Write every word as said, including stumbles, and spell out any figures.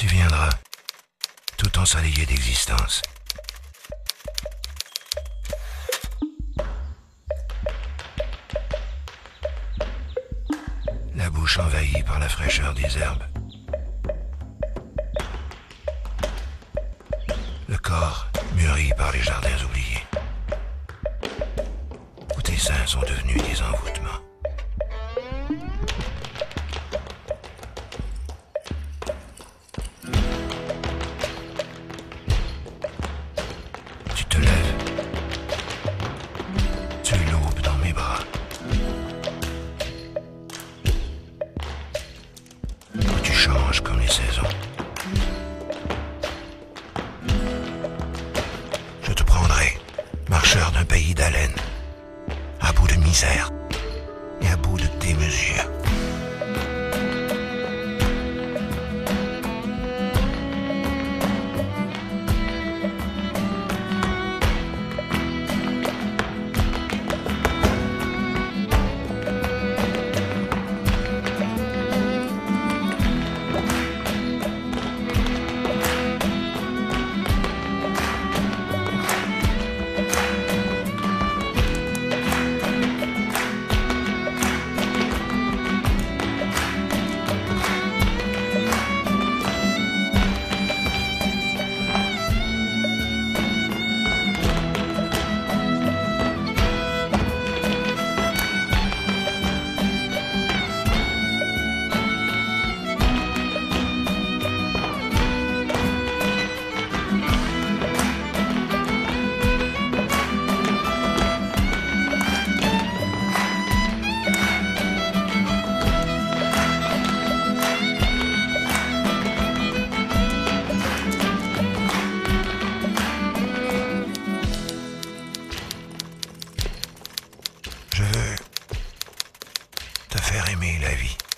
Tu viendras, tout ensoleillé d'existence. La bouche envahie par la fraîcheur des herbes. Le corps mûri par les jardins oubliés. Où tes seins sont devenus des envoûtements. Tu te lèves. Tu es l'aube dans mes bras. Où tu changes comme les saisons. Je te prendrai, marcheur d'un pays d'haleine, à bout de misère et à bout de démesure. Je veux te faire aimer la vie.